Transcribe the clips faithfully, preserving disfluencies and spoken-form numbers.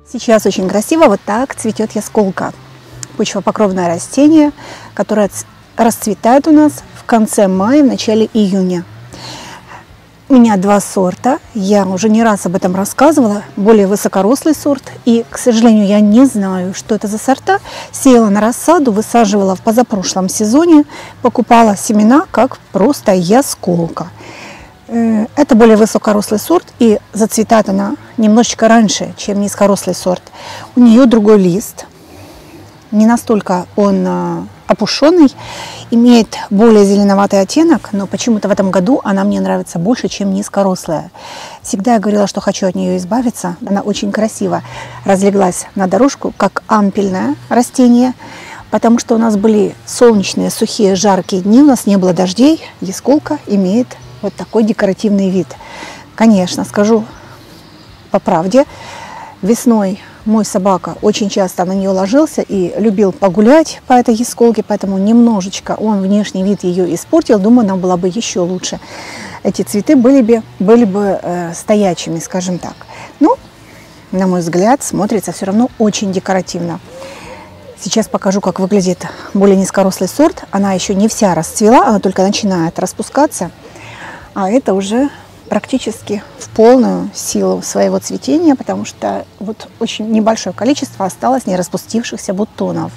Сейчас очень красиво вот так цветет ясколка. Почвопокровное растение, которое расцветает у нас в конце мая, в начале июня. У меня два сорта, я уже не раз об этом рассказывала, более высокорослый сорт. И, к сожалению, я не знаю, что это за сорта. Сеяла на рассаду, высаживала в позапрошлом сезоне, покупала семена как просто ясколка. Это более высокорослый сорт, и зацветает она немножечко раньше, чем низкорослый сорт. У нее другой лист, не настолько он опушенный, имеет более зеленоватый оттенок, но почему-то в этом году она мне нравится больше, чем низкорослая. Всегда я говорила, что хочу от нее избавиться. Она очень красиво разлеглась на дорожку, как ампельное растение, потому что у нас были солнечные, сухие, жаркие дни, у нас не было дождей. Ясколка имеет вот такой декоративный вид. Конечно, скажу по правде, весной мой собака очень часто на нее ложился и любил погулять по этой ясколке, поэтому немножечко он внешний вид ее испортил. Думаю, нам было бы еще лучше. Эти цветы были бы, были бы э, стоячими, скажем так. Но, на мой взгляд, смотрится все равно очень декоративно. Сейчас покажу, как выглядит более низкорослый сорт. Она еще не вся расцвела, она только начинает распускаться. А это уже практически в полную силу своего цветения, потому что вот очень небольшое количество осталось не распустившихся бутонов.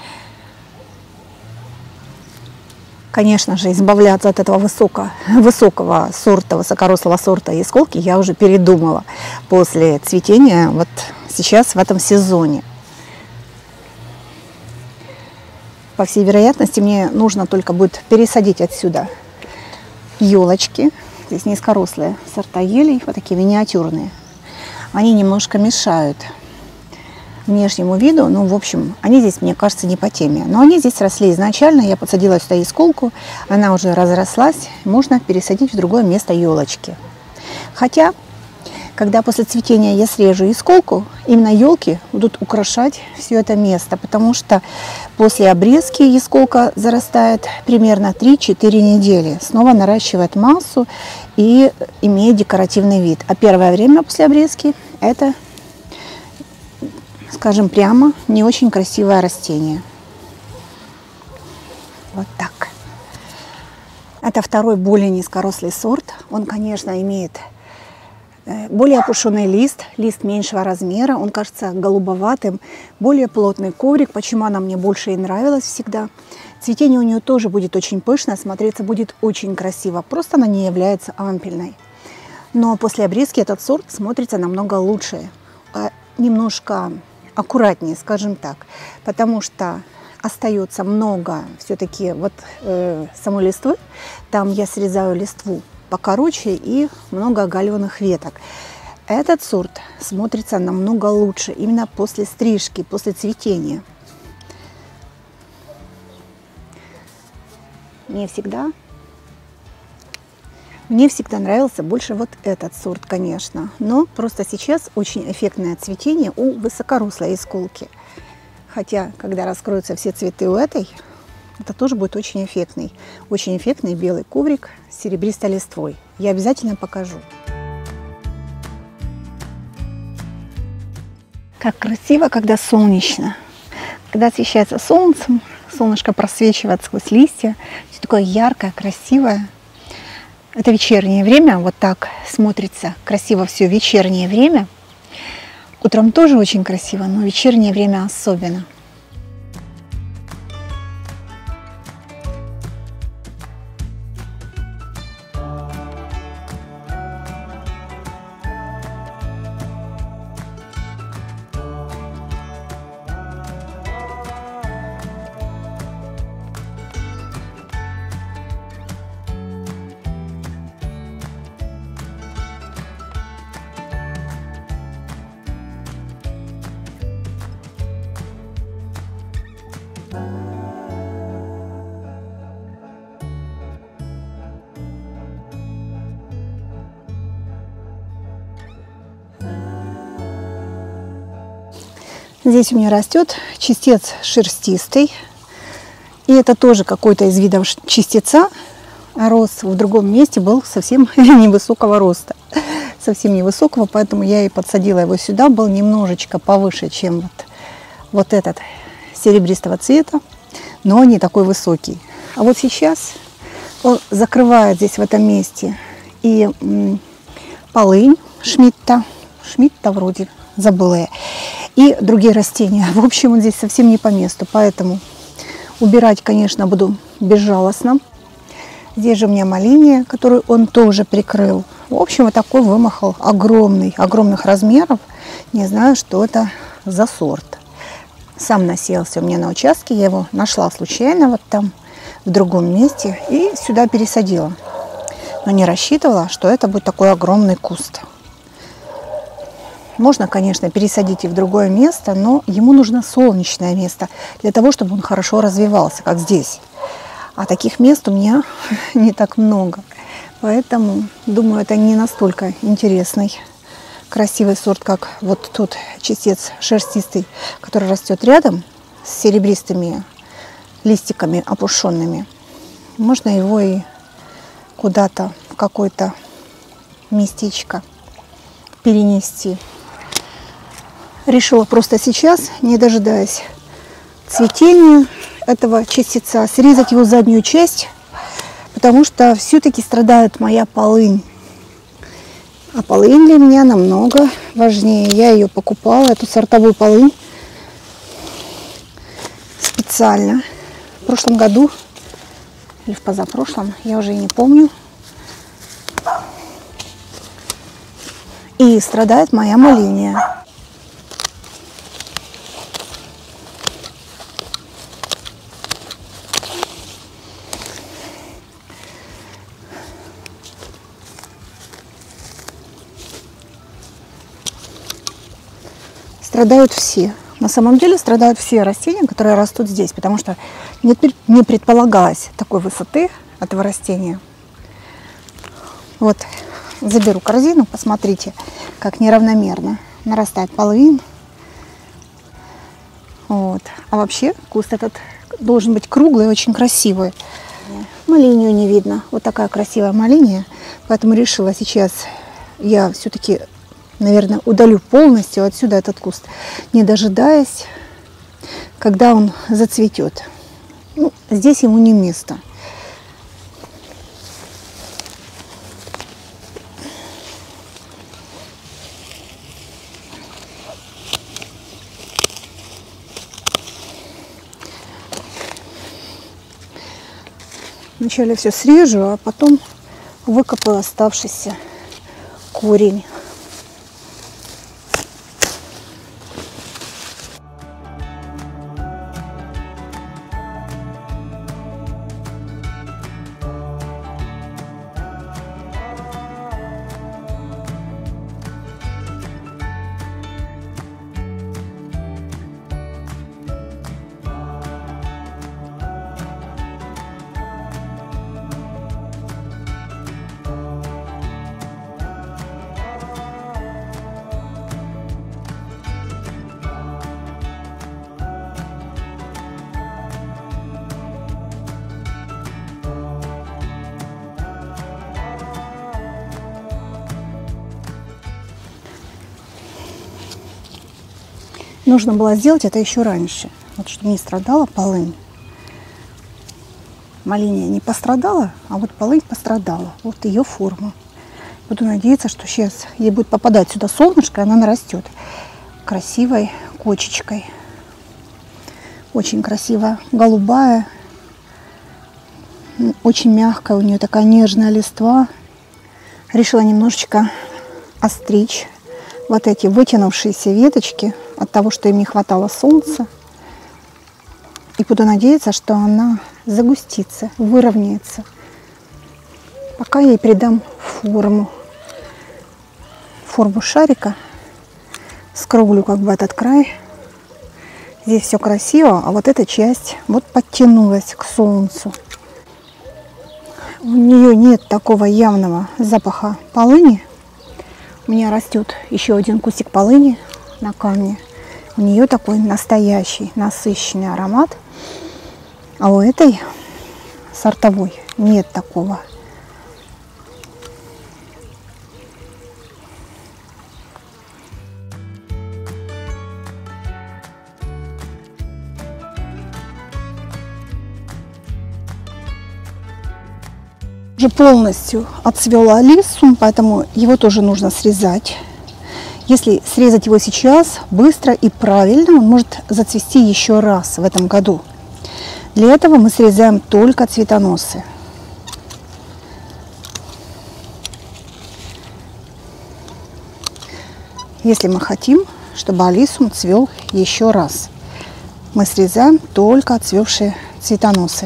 Конечно же, избавляться от этого высоко, высокого сорта, высокорослого сорта ясколки я уже передумала после цветения вот сейчас в этом сезоне. По всей вероятности, мне нужно только будет пересадить отсюда елочки. Здесь низкорослые сорта елей, вот такие миниатюрные. Они немножко мешают внешнему виду. Ну, в общем, они здесь, мне кажется, не по теме. Но они здесь росли изначально. Я подсадила сюда ясколку. Она уже разрослась. Можно пересадить в другое место елочки. Хотя, когда после цветения я срежу ясколку, именно елки будут украшать все это место. Потому что после обрезки ясколка зарастает примерно три-четыре недели. Снова наращивает массу и имеет декоративный вид. А первое время после обрезки это, скажем прямо, не очень красивое растение. Вот так. Это второй более низкорослый сорт. Он, конечно, имеет более опушенный лист, лист меньшего размера, он кажется голубоватым, более плотный коврик, почему она мне больше и нравилась всегда. Цветение у нее тоже будет очень пышное, смотреться будет очень красиво, просто она не является ампельной. Но после обрезки этот сорт смотрится намного лучше, немножко аккуратнее, скажем так, потому что остается много все-таки вот э, самой листвы, там я срезаю листву покороче и много оголенных веток. Этот сорт смотрится намного лучше именно после стрижки, после цветения. Мне всегда, мне всегда нравился больше вот этот сорт, конечно. Но просто сейчас очень эффектное цветение у высокорослой ясколки. Хотя, когда раскроются все цветы у этой, это тоже будет очень эффектный. Очень эффектный белый коврик с серебристой листвой. Я обязательно покажу. Как красиво, когда солнечно. Когда освещается солнцем, солнышко просвечивает сквозь листья. Все такое яркое, красивое. Это вечернее время. Вот так смотрится красиво все вечернее время. Утром тоже очень красиво, но вечернее время особенно. Здесь у меня растет чистец шерстистый. И это тоже какой-то из видов чистеца. Рос в другом месте, был совсем невысокого роста. совсем невысокого, поэтому я и подсадила его сюда. Был немножечко повыше, чем вот, вот этот серебристого цвета, но не такой высокий. А вот сейчас он закрывает здесь в этом месте и м, полынь Шмидта, Шмидта вроде, забыла я, и другие растения. В общем, он здесь совсем не по месту, поэтому убирать, конечно, буду безжалостно. Здесь же у меня малиния, которую он тоже прикрыл. В общем, вот такой вымахал огромный, огромных размеров. Не знаю, что это за сорт. Сам насеялся у меня на участке, я его нашла случайно вот там, в другом месте, и сюда пересадила. Но не рассчитывала, что это будет такой огромный куст. Можно, конечно, пересадить и в другое место, но ему нужно солнечное место для того, чтобы он хорошо развивался, как здесь. А таких мест у меня не так много. Поэтому, думаю, это не настолько интересный, красивый сорт, как вот тот чистец шерстистый, который растет рядом с серебристыми листиками опушенными. Можно его и куда-то в какое-то местечко перенести. Решила просто сейчас, не дожидаясь цветения этого чистеца, срезать его заднюю часть, потому что все-таки страдает моя полынь. А полынь для меня намного важнее. Я ее покупала, эту сортовую полынь, специально. В прошлом году или в позапрошлом, я уже и не помню. И страдает моя малиния. Страдают все. На самом деле страдают все растения, которые растут здесь, потому что не, не предполагалось такой высоты этого растения. Вот, заберу корзину, посмотрите, как неравномерно нарастает полынь. Вот. А вообще куст этот должен быть круглый, очень красивый. Малинию не видно. Вот такая красивая малиния. Поэтому решила сейчас я все-таки, наверное, удалю полностью отсюда этот куст, не дожидаясь, когда он зацветет. Ну, здесь ему не место. Вначале все срежу, а потом выкопаю оставшийся корень. Нужно было сделать это еще раньше, вот чтобы не страдала полынь. Малиния не пострадала, а вот полынь пострадала. Вот ее форма. Буду надеяться, что сейчас ей будет попадать сюда солнышко, и она нарастет красивой кочечкой. Очень красивая, голубая, очень мягкая, у нее такая нежная листва. Решила немножечко остричь вот эти вытянувшиеся веточки от того, что им не хватало солнца. И буду надеяться, что она загустится, выровняется. Пока я ей придам форму. Форму шарика. Скруглю как бы этот край. Здесь все красиво, а вот эта часть вот подтянулась к солнцу. У нее нет такого явного запаха полыни. У меня растет еще один кустик полыни на камне. У нее такой настоящий, насыщенный аромат. А у этой сортовой нет такого. Уже полностью отцвел алисум, поэтому его тоже нужно срезать. Если срезать его сейчас быстро и правильно, он может зацвести еще раз в этом году. Для этого мы срезаем только цветоносы. Если мы хотим, чтобы алисум цвел еще раз, мы срезаем только отцвевшие цветоносы.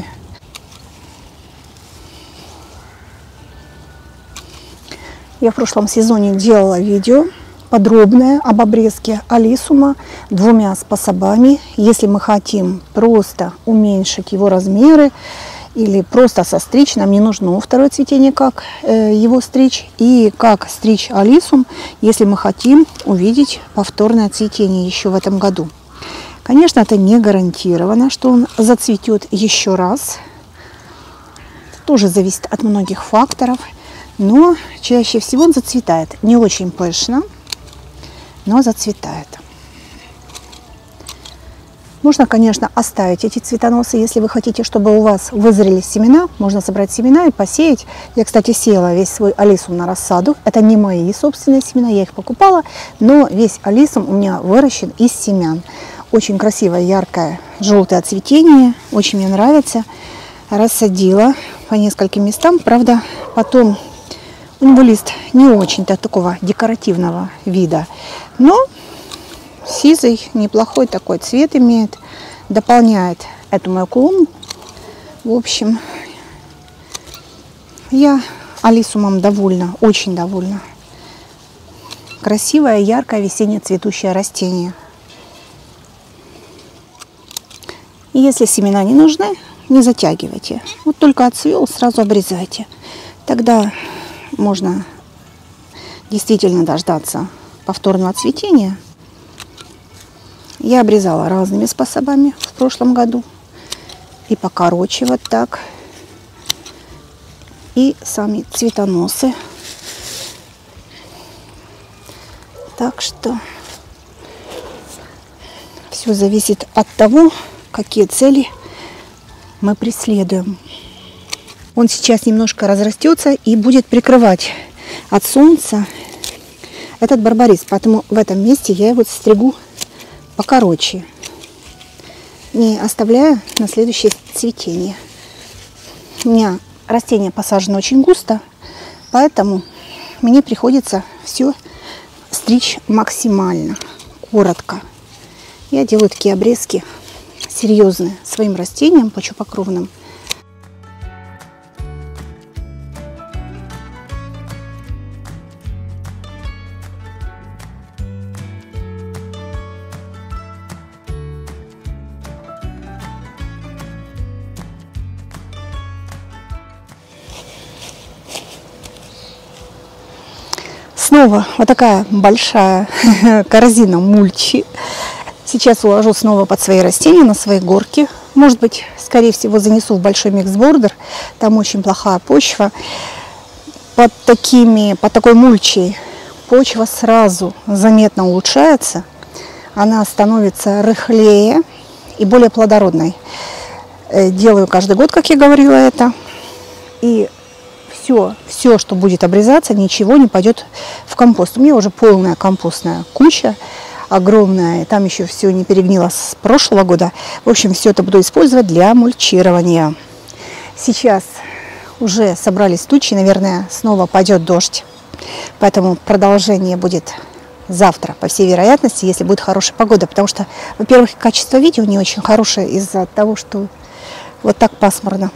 Я в прошлом сезоне делала видео подробное об обрезке алисума двумя способами. Если мы хотим просто уменьшить его размеры или просто состричь, нам не нужно второе цветение, как э, его стричь, и как стричь алисум, если мы хотим увидеть повторное цветение еще в этом году. Конечно, это не гарантировано, что он зацветет еще раз. Это тоже зависит от многих факторов. Но чаще всего он зацветает. Не очень пышно, но зацветает. Можно, конечно, оставить эти цветоносы, если вы хотите, чтобы у вас вызрели семена. Можно собрать семена и посеять. Я, кстати, сеяла весь свой алисум на рассаду. Это не мои собственные семена, я их покупала. Но весь алисум у меня выращен из семян. Очень красивое, яркое, желтое цветение. Очень мне нравится. Рассадила по нескольким местам. Правда, потом... У него лист не очень-то такого декоративного вида, но сизый, неплохой такой цвет имеет, дополняет эту мою клумбу. В общем, я алисумом довольна, очень довольна. Красивое, яркое, весеннее цветущее растение. И если семена не нужны, не затягивайте. Вот только отцвел, сразу обрезайте. Тогда... можно действительно дождаться повторного цветения. Я обрезала разными способами в прошлом году. И покороче вот так. И сами цветоносы. Так что все зависит от того, какие цели мы преследуем. Он сейчас немножко разрастется и будет прикрывать от солнца этот барбарис. Поэтому в этом месте я его стригу покороче, не оставляя на следующее цветение. У меня растение посажено очень густо, поэтому мне приходится все стричь максимально коротко. Я делаю такие обрезки серьезные своим растениям почвопокровным. Снова вот такая большая корзина мульчи. Сейчас уложу снова под свои растения, на свои горки. Может быть, скорее всего, занесу в большой микс-бордер. Там очень плохая почва. Под, такими, под такой мульчей почва сразу заметно улучшается. Она становится рыхлее и более плодородной. Делаю каждый год, как я говорила, это. И все, все, что будет обрезаться, ничего не пойдет в компост. У меня уже полная компостная куча, огромная. Там еще все не перегнило с прошлого года. В общем, все это буду использовать для мульчирования. Сейчас уже собрались тучи, наверное, снова пойдет дождь. Поэтому продолжение будет завтра, по всей вероятности, если будет хорошая погода. Потому что, во-первых, качество видео не очень хорошее из-за того, что вот так пасмурно.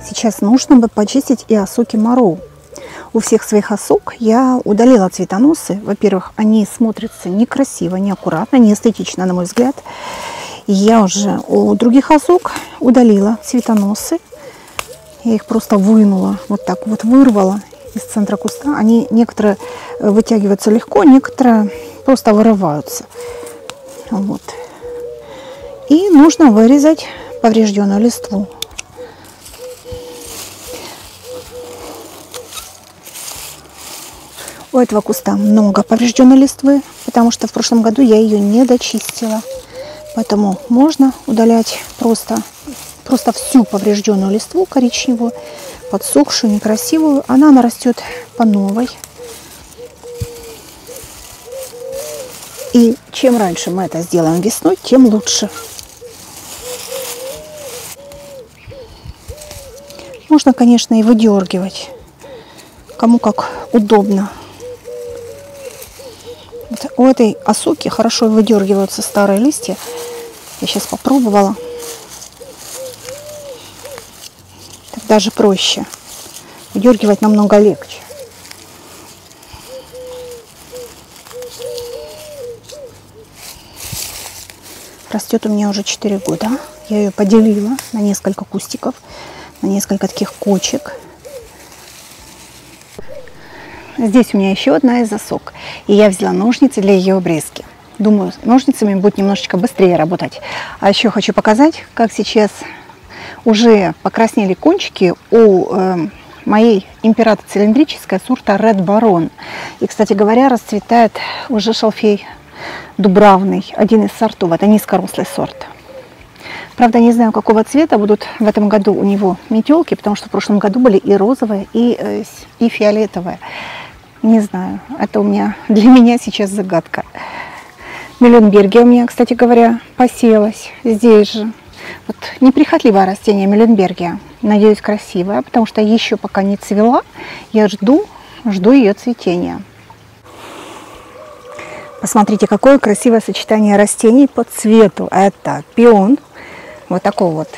сейчас нужно бы почистить и осоки Мароу. У всех своих осок я удалила цветоносы. Во-первых, они смотрятся некрасиво, неаккуратно, неэстетично, на мой взгляд. Я уже у других осок удалила цветоносы. Я их просто вынула, вот так вот вырвала из центра куста. Они некоторые вытягиваются легко, некоторые просто вырываются. Вот. И нужно вырезать поврежденную листву. У этого куста много поврежденной листвы, потому что в прошлом году я ее не дочистила. Поэтому можно удалять просто, просто всю поврежденную листву коричневую, подсохшую, некрасивую. Она нарастет по новой. И чем раньше мы это сделаем весной, тем лучше. Можно, конечно, и выдергивать, кому как удобно. Вот у этой осоки хорошо выдергиваются старые листья. Я сейчас попробовала. Так даже проще. Выдергивать намного легче. Растет у меня уже четыре года. Я ее поделила на несколько кустиков, на несколько таких кочек. Здесь у меня еще одна из осок. И я взяла ножницы для ее обрезки. Думаю, ножницами будет немножечко быстрее работать. А еще хочу показать, как сейчас уже покраснели кончики у э, моей император цилиндрической сорта Red Baron. И, кстати говоря, расцветает уже шалфей дубравный, один из сортов. Это низкорослый сорт. Правда, не знаю, какого цвета будут в этом году у него метелки, потому что в прошлом году были и розовые, и, э, и фиолетовые. Не знаю, это у меня, для меня сейчас загадка. Мюлленбергия у меня, кстати говоря, посеялась здесь же. Вот неприхотливое растение Мюлленбергия. Надеюсь, красивое, потому что еще пока не цвела. Я жду, жду ее цветения. Посмотрите, какое красивое сочетание растений по цвету. Это пион, вот такого вот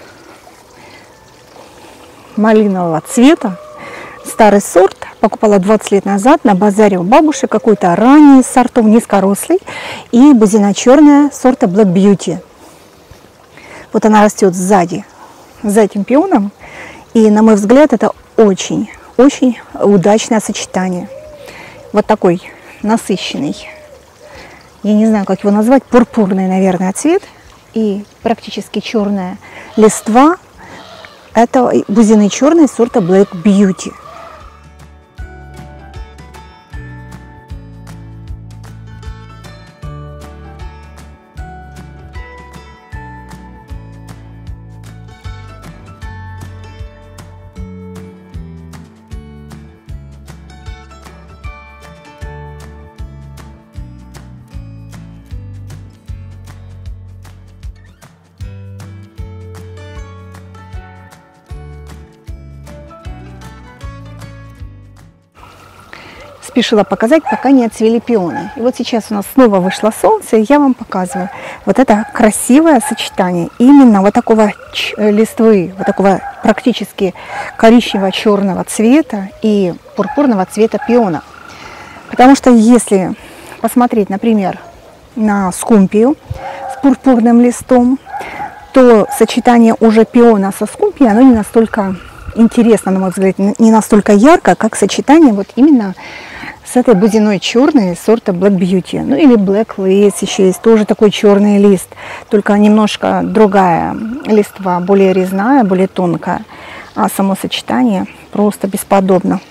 малинового цвета. Старый сорт, покупала двадцать лет назад на базаре у бабушек, какой-то ранний сортов, низкорослый, и бузина черная сорта Black Beauty. Вот она растет сзади, за этим пионом, и, на мой взгляд, это очень, очень удачное сочетание. Вот такой насыщенный, я не знаю, как его назвать, пурпурный, наверное, цвет, и практически черная листва. Это бузины черные сорта Black Beauty. Спешила показать, пока не отцвели пионы. И вот сейчас у нас снова вышло солнце, и я вам показываю вот это красивое сочетание именно вот такого листвы, вот такого практически коричнево-черного цвета и пурпурного цвета пиона. Потому что если посмотреть, например, на скумпию с пурпурным листом, то сочетание уже пиона со скумпией, оно не настолько интересно, на мой взгляд, не настолько ярко, как сочетание вот именно с этой бузиной черной сорта Black Beauty. Ну или Black Lace еще есть, тоже такой черный лист, только немножко другая листва, более резная, более тонкая. А само сочетание просто бесподобно.